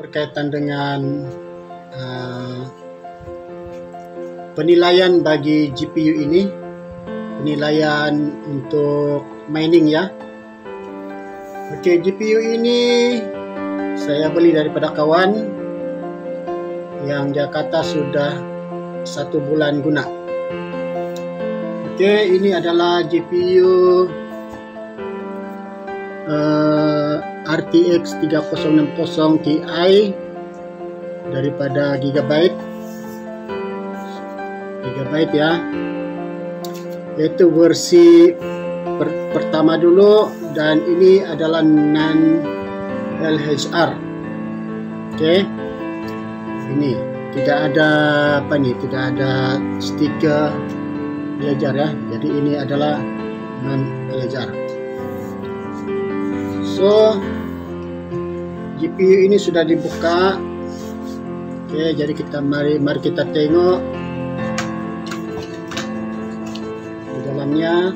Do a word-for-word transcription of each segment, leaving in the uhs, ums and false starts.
berkaitan dengan uh, penilaian bagi G P U ini, penilaian untuk mining ya. Oke, G P U ini saya beli daripada kawan yang dia kata sudah satu bulan guna. Oke, ini adalah G P U uh, R T X tiga nol enam nol Ti daripada Gigabyte Gigabyte ya, yaitu versi per pertama dulu, dan ini adalah non L H R. Oke, ini tidak ada apa nih, tidak ada stiker L H R ya, jadi ini adalah non L H R. So G P U ini sudah dibuka. Oke, jadi kita mari mari kita tengok di dalamnya.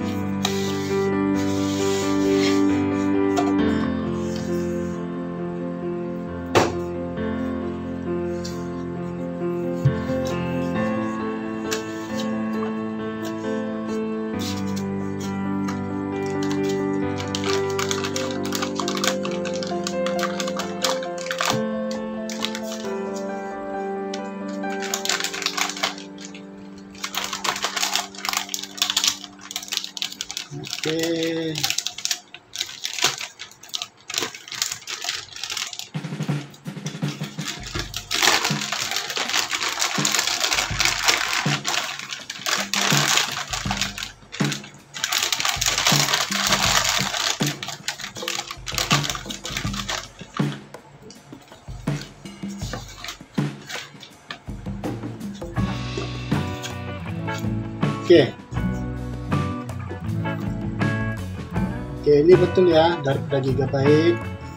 Oke, oke. Oke, ini betul ya, daripada Gigabyte,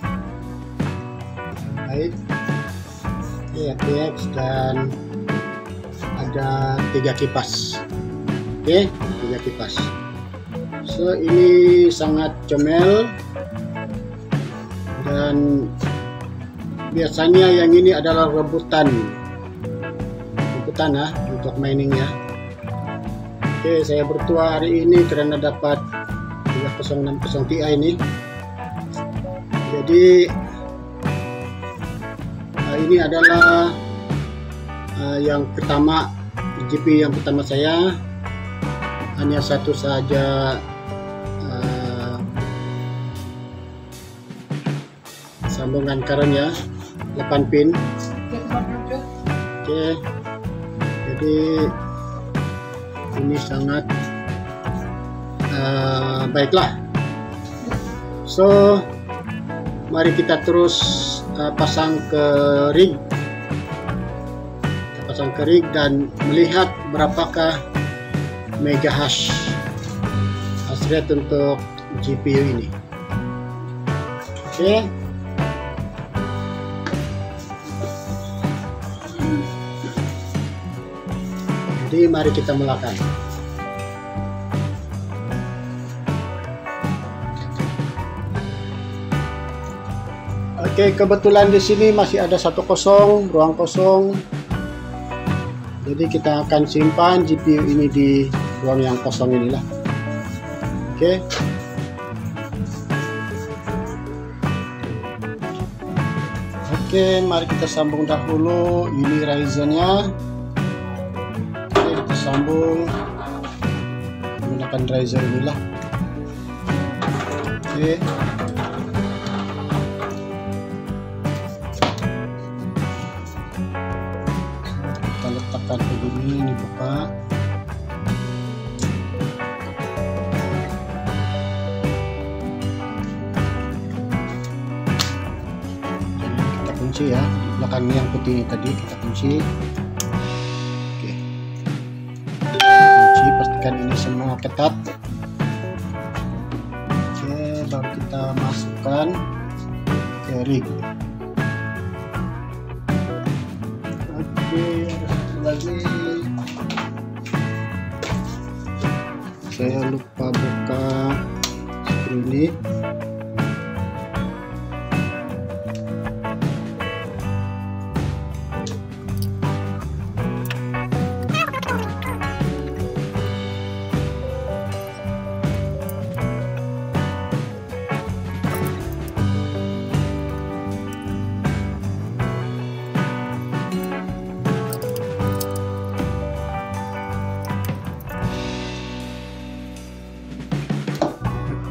Gigabyte, R T X, dan ada tiga kipas. Oke, tiga kipas. So ini sangat comel, dan biasanya yang ini adalah rebutan, rebutan ya untuk mining ya. Oke, saya bertuah hari ini karena dapat tiga nol enam nol Ti ini. Jadi uh, ini adalah uh, yang pertama, G P U yang pertama saya. Hanya satu saja uh, sambungan current ya, delapan pin. Oke, jadi ini sangat Uh, baiklah. So mari kita terus uh, pasang ke rig, kita pasang ke rig dan melihat berapakah mega hash hash rate untuk G P U ini. Oke, okay. Jadi mari kita mulakan. Oke, kebetulan di sini masih ada satu kosong, ruang kosong. Jadi kita akan simpan G P U ini di ruang yang kosong inilah. Oke. Oke, mari kita sambung dahulu ini Ryzen-nya. Oke, kita sambung menggunakan Ryzen inilah. Oke. Letakkan begini, dibuka. Kita kunci ya, di belakangnya yang putih ini tadi kita kunci. Oke, kunci, pastikan ini semua ketat. Oke, baru kita masukkan ke rig. Oke, lagi saya lupa buka screw ini.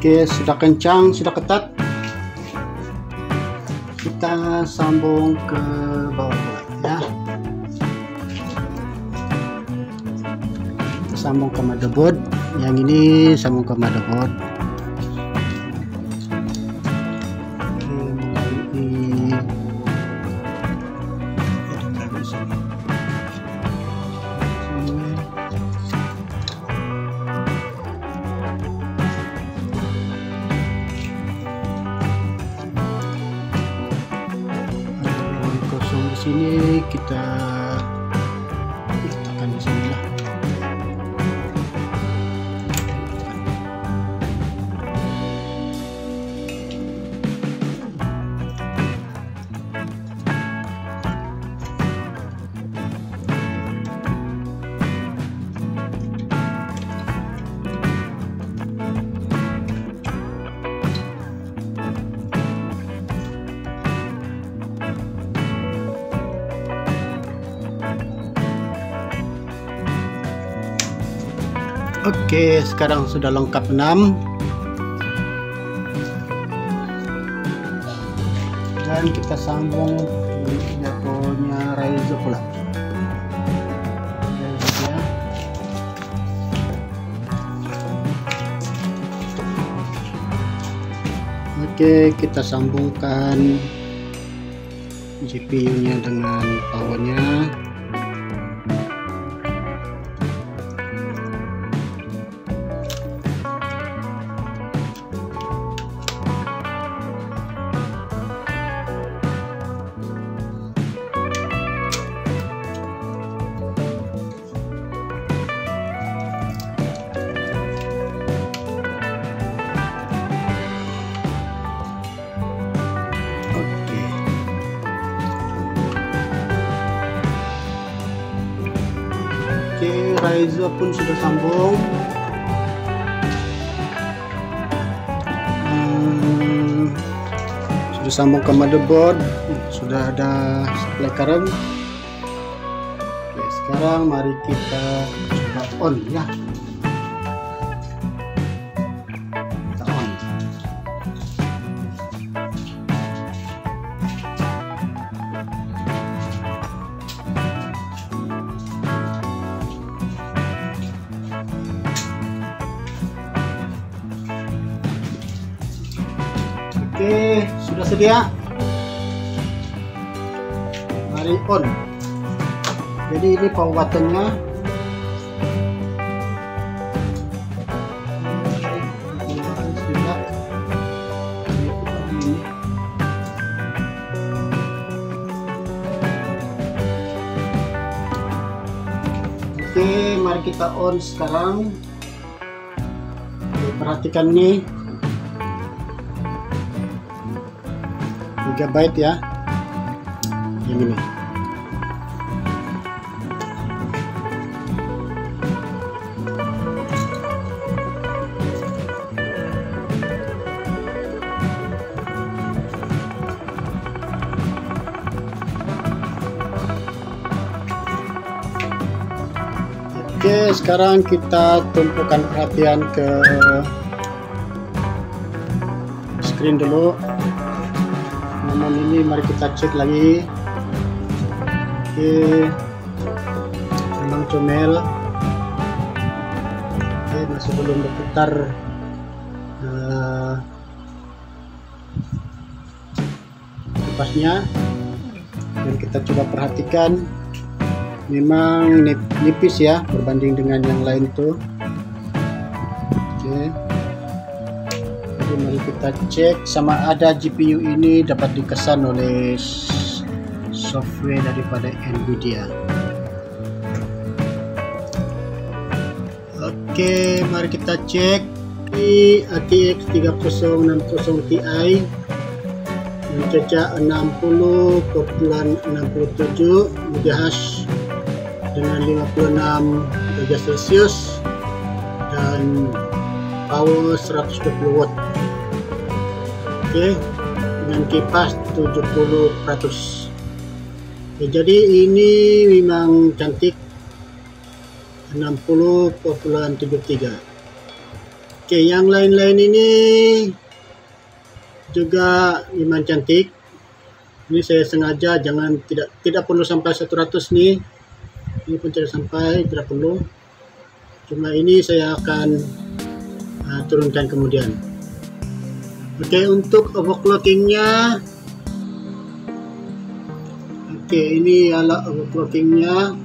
Oke, sudah kencang, sudah ketat. Kita sambung ke bawah ya. Kita sambung ke motherboard. Yang ini sambung ke motherboard. Sini kita letakkan di sini lah. Oke, sekarang sudah lengkap enam. Dan kita sambung jatuhnya Ryzen pula. Ya. Oke, kita sambungkan G P U-nya dengan powernya. Oke, Ryzen pun sudah sambung. Hmm, sudah sambung ke motherboard, sudah ada supply current. Oke, sekarang mari kita coba on ya. Kita on. Oke, sudah sedia. Mari on. Jadi ini power buttonnya. Oke, mari kita on sekarang. Oke, perhatikan nih. Gigabyte ya, yang ini. Oke, sekarang kita tumpukan perhatian ke screen dulu. Namun ini mari kita cek lagi. Oke, memang comel. Oke, masih belum berputar uh, kipasnya. Dan kita coba perhatikan, memang nipis ya berbanding dengan yang lain tuh. Oke. Mari kita cek sama ada G P U ini dapat dikesan oleh software daripada Nvidia. Oke, mari kita cek di R T X tiga nol enam nol Ti mencecah enam puluh enam puluh tujuh megahertz dengan lima puluh enam derajat Celcius dan power seratus dua puluh watt. Oke, dengan kipas tujuh puluh peratus. Oke, jadi ini memang cantik, enam puluh tujuh puluh tiga. Oke, yang lain-lain ini juga lumayan cantik. Ini saya sengaja jangan tidak tidak perlu sampai seratus nih. Ini pun tidak sampai, tidak perlu. Cuma ini saya akan uh, turunkan kemudian. Oke, untuk overclockingnya, oke, ini adalah overclockingnya.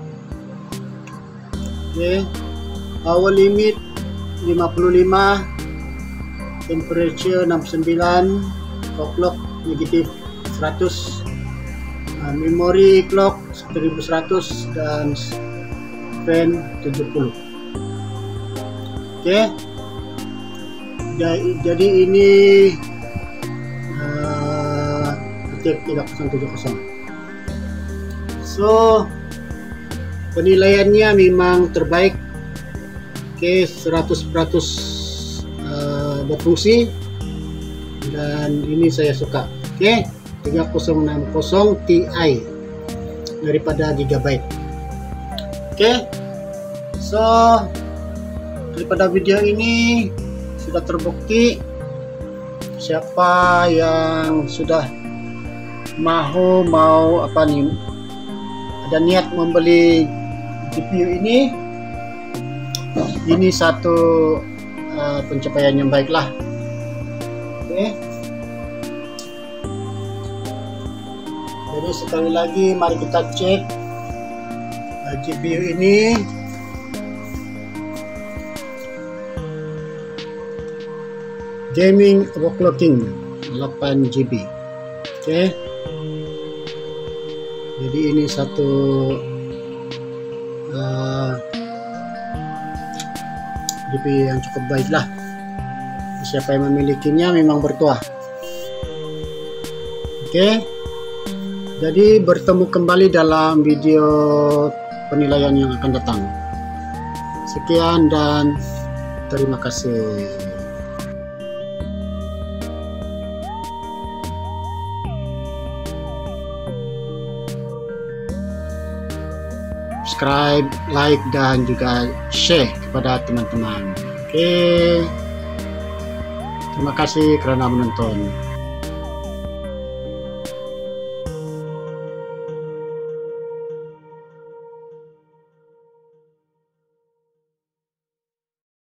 Oke, power limit lima puluh lima, temperature enam puluh sembilan, clock negatif seratus, uh, memory clock seribu seratus, dan fan tujuh puluh. Oke, jadi ini uh, tiga nol tujuh nol. So penilaiannya memang terbaik. Oke, seratus peratus uh, berfungsi, dan ini saya suka. Oke, tiga nol enam nol Ti daripada Gigabyte. Oke, so daripada video ini sudah terbukti siapa yang sudah mau mau apa nih, ada niat membeli G P U ini, ini satu uh, pencapaian yang baik lah. Oke, jadi sekali lagi mari kita cek uh, G P U ini. Gaming overclocking delapan G B. Oke, jadi ini satu uh, G P U yang cukup baik lah. Siapa yang memilikinya memang bertuah. Oke, jadi bertemu kembali dalam video penilaian yang akan datang. Sekian dan terima kasih. Subscribe, like, dan juga share kepada teman-teman. Oke, terima kasih karena menonton.